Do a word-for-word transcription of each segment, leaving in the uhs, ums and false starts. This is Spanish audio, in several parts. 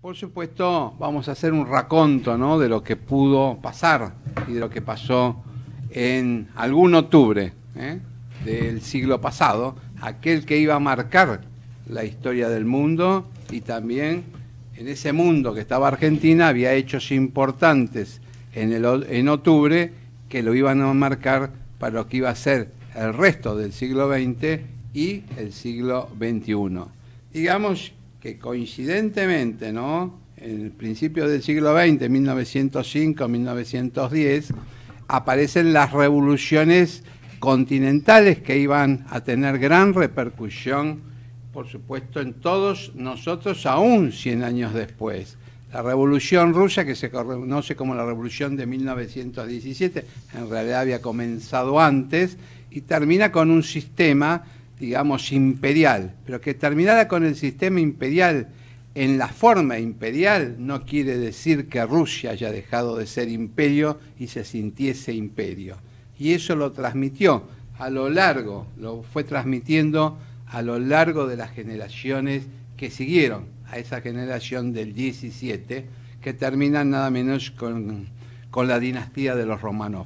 Por supuesto, vamos a hacer un raconto, ¿no?, de lo que pudo pasar y de lo que pasó en algún octubre, ¿eh?, del siglo pasado, aquel que iba a marcar la historia del mundo, y también en ese mundo que estaba Argentina había hechos importantes en, el, en octubre que lo iban a marcar para lo que iba a ser el resto del siglo veinte y el siglo veintiuno. Digamos que coincidentemente, ¿no?, en el principio del siglo veinte, mil novecientos cinco, mil novecientos diez, aparecen las revoluciones continentales que iban a tener gran repercusión, por supuesto, en todos nosotros, aún cien años después. La Revolución Rusa, que se conoce como la Revolución de mil novecientos diecisiete, en realidad había comenzado antes, y termina con un sistema, digamos, imperial. Pero que terminara con el sistema imperial en la forma imperial no quiere decir que Rusia haya dejado de ser imperio y se sintiese imperio. Y eso lo transmitió a lo largo, lo fue transmitiendo a lo largo de las generaciones que siguieron a esa generación del diecisiete, que terminan nada menos con, con la dinastía de los Romanov.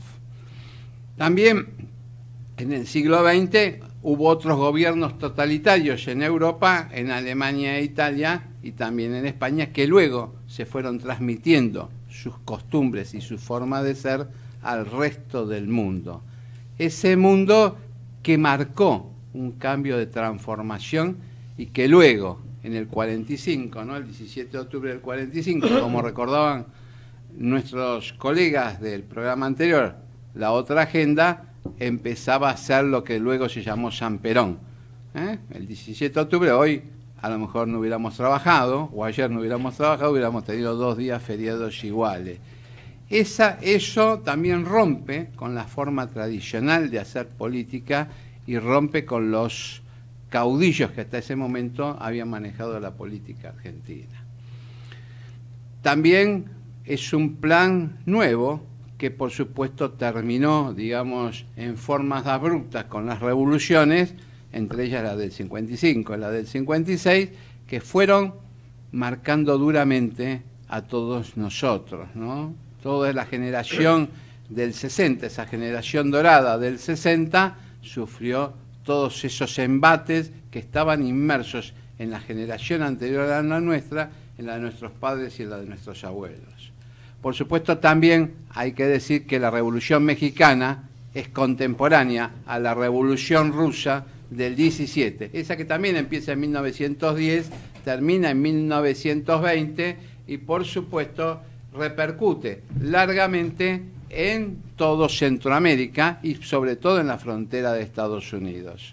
También en el siglo veinte hubo otros gobiernos totalitarios en Europa, en Alemania e Italia, y también en España, que luego se fueron transmitiendo sus costumbres y su forma de ser al resto del mundo. Ese mundo que marcó un cambio de transformación y que luego, en el cuarenta y cinco, ¿no?, el diecisiete de octubre del cuarenta y cinco, como recordaban nuestros colegas del programa anterior, la otra agenda empezaba a ser lo que luego se llamó San Perón. ¿Eh? El diecisiete de octubre, hoy a lo mejor no hubiéramos trabajado, o ayer no hubiéramos trabajado, hubiéramos tenido dos días feriados iguales. Esa, eso también rompe con la forma tradicional de hacer política y rompe con los caudillos que hasta ese momento habían manejado la política argentina. También es un plan nuevo que por supuesto terminó, digamos, en formas abruptas con las revoluciones, entre ellas la del cincuenta y cinco, la del cincuenta y seis, que fueron marcando duramente a todos nosotros, ¿no? Toda la generación del sesenta, esa generación dorada del sesenta, sufrió todos esos embates que estaban inmersos en la generación anterior a la nuestra, en la de nuestros padres y en la de nuestros abuelos. Por supuesto, también hay que decir que la Revolución Mexicana es contemporánea a la Revolución Rusa del diecisiete, esa que también empieza en mil novecientos diez, termina en mil novecientos veinte y, por supuesto, repercute largamente en todo Centroamérica y sobre todo en la frontera de Estados Unidos.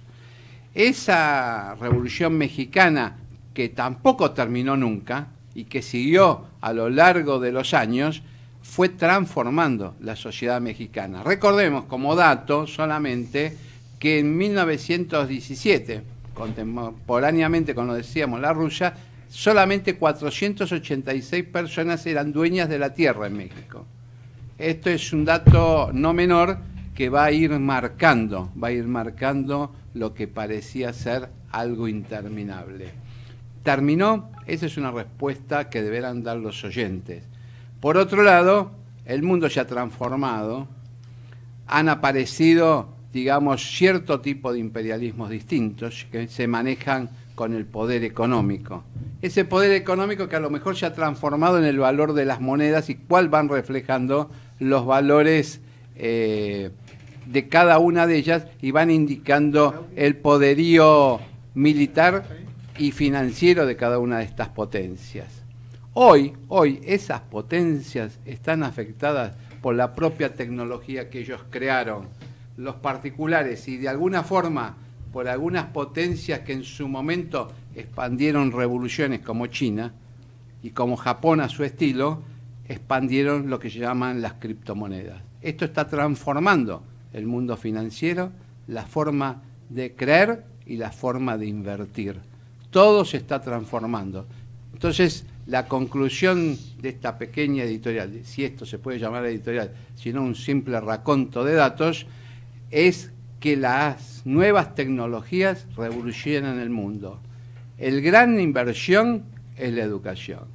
Esa Revolución Mexicana, que tampoco terminó nunca y que siguió a lo largo de los años, fue transformando la sociedad mexicana. Recordemos como dato solamente que en mil novecientos diecisiete, contemporáneamente con lo decíamos la Rusia, solamente cuatrocientas ochenta y seis personas eran dueñas de la tierra en México. Esto es un dato no menor que va a ir marcando, va a ir marcando lo que parecía ser algo interminable. ¿Terminó? Esa es una respuesta que deberán dar los oyentes. Por otro lado, el mundo se ha transformado, han aparecido, digamos, cierto tipo de imperialismos distintos que se manejan con el poder económico. Ese poder económico que a lo mejor se ha transformado en el valor de las monedas y cuál van reflejando los valores eh, de cada una de ellas y van indicando el poderío militar y financiero de cada una de estas potencias. Hoy, hoy esas potencias están afectadas por la propia tecnología que ellos crearon, los particulares, y de alguna forma por algunas potencias que en su momento expandieron revoluciones como China y como Japón a su estilo, expandieron lo que se llaman las criptomonedas. Esto está transformando el mundo financiero, la forma de creer y la forma de invertir. Todo se está transformando. Entonces, la conclusión de esta pequeña editorial, si esto se puede llamar editorial, sino un simple raconto de datos, es que las nuevas tecnologías revolucionan el mundo. El gran inversión es la educación.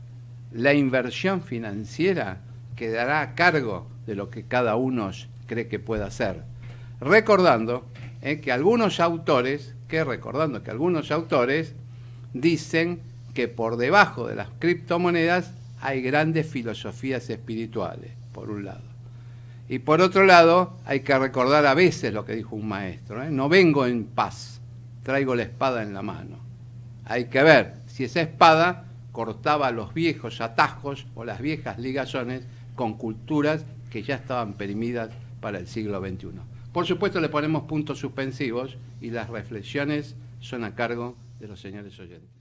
la inversión financiera quedará a cargo de lo que cada uno cree que pueda hacer. Recordando eh, que algunos autores, que recordando que algunos autores dicen que por debajo de las criptomonedas hay grandes filosofías espirituales, por un lado. Y por otro lado, hay que recordar a veces lo que dijo un maestro, ¿eh? No vengo en paz, traigo la espada en la mano. Hay que ver si esa espada cortaba los viejos atajos o las viejas ligazones con culturas que ya estaban perimidas para el siglo veintiuno. Por supuesto, le ponemos puntos suspensivos y las reflexiones son a cargo de los señores oyentes.